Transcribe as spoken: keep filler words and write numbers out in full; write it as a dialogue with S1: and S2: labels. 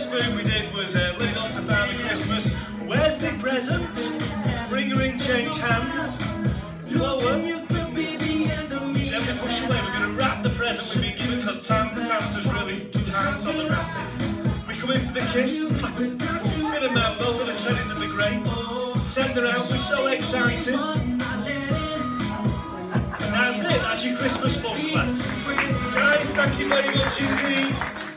S1: first move we did was uh, living on to Father Christmas. Where's big presents? Ring ring change hands. Lower. Gently push away. We're going to wrap the present we've been given because time for Santa's really tight on the wrapping. We come in for the kiss. Bit of mambo, bit of treading of the grape. Send her out, we're so excited. And that's it, that's your Christmas fun class. Guys, thank you very much indeed.